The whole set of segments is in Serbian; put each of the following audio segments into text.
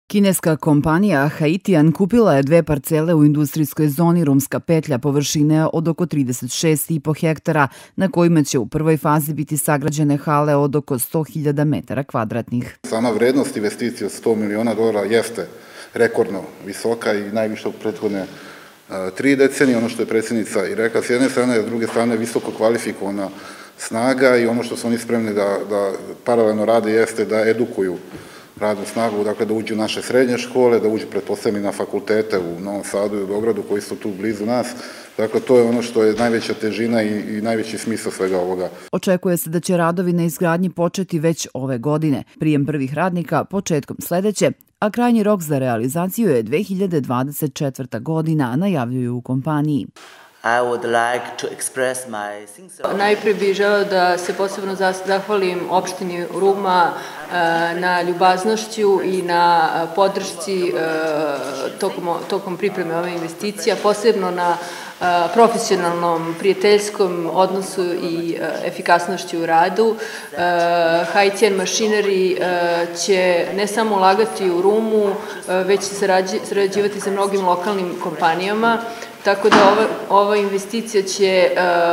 Kineska kompanija Haitian kupila je 2 parcele u industrijskoj zoni Rumska petlja površine od oko 36,5 hektara, na kojima će u prvoj fazi biti sagrađene hale od oko 100.000 metara kvadratnih. Sama vrednost investicije od $100 miliona jeste rekordno visoka i najviša u prethodne 3 decenije. Ono što je predsjednica i rekla s jedne strane, a s druge strane visoko kvalifikovana snaga i ono što su oni spremni da paralelno rade jeste da edukuju radnu snagu, dakle da uđu u naše srednje škole, da uđu pretpostavljeni na fakultete u Novom Sadu i u Beogradu koji su tu blizu nas. Dakle, to je ono što je najveća težina i najveći smisao svega ovoga. Očekuje se da će radovi na izgradnji početi već ove godine, prijem prvih radnika početkom sledeće, a krajnji rok za realizaciju je 2024. godina, najavljuju u kompaniji. Najprije bih želeo da se posebno zahvalim opštini Ruma na ljubaznošću i na podršci tokom pripreme ove investicije, posebno na profesionalnom, prijateljskom odnosu i efikasnošću u radu. Haitian Machinery će ne samo ulagati u Rumu, već će sarađivati sa mnogim lokalnim kompanijama, tako da ova investicija će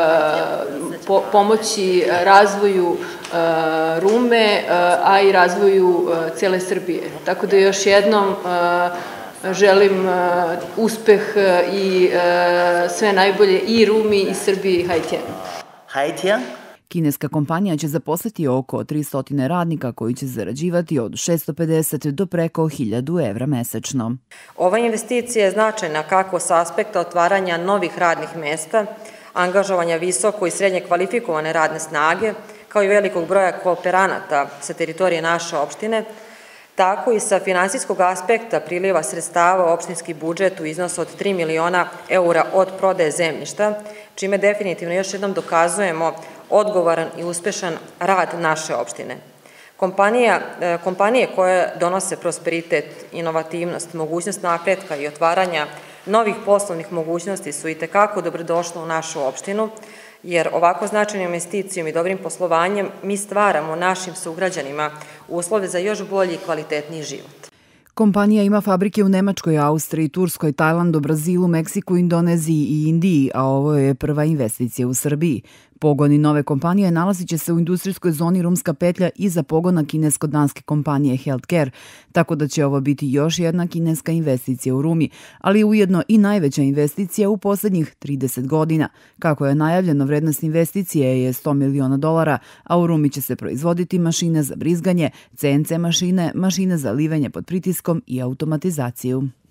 pomoći razvoju Rume, a i razvoju cele Srbije. Tako da još jednom želim uspeh i sve najbolje i Rumi, i Srbiji, i Haitijanu. Kineska kompanija će zaposliti oko 300 radnika koji će zarađivati od 650 do preko 1.000 evra mesečno. Ova investicija je značajna kako sa aspekta otvaranja novih radnih mesta, angažovanja visoko i srednje kvalifikovane radne snage, kao i velikog broja kooperanata sa teritorije naše opštine, tako i sa finansijskog aspekta priliva sredstava u opštinski budžet u iznosu od 3 miliona eura od prodaje zemljišta, čime definitivno još jednom dokazujemo odgovoran i uspešan rad naše opštine. Kompanije koje donose prosperitet, inovativnost, mogućnost napretka i otvaranja novih poslovnih mogućnosti su i tekako dobrodošle u našu opštinu, jer ovako značajnom investicijom i dobrim poslovanjem mi stvaramo našim sugrađanima uslove za još bolji i kvalitetniji život. Kompanija ima fabrike u Nemačkoj, Austriji, Turskoj, Tajlandu, Brazilu, Meksiku, Indoneziji i Indiji, a ovo je prva investicija u Srbiji. Pogoni nove kompanije nalazit će se u industrijskoj zoni Rumska petlja iza pogona kinesko-danske kompanije Healthcare, tako da će ovo biti još jedna kineska investicija u Rumi, ali ujedno i najveća investicija u poslednjih 30 godina. Kako je najavljeno, vrednost investicije je $100 miliona, a u Rumi će se proizvoditi mašine za brizganje, CNC mašine, mašine za livenje pod pritiskom i automatizaciju.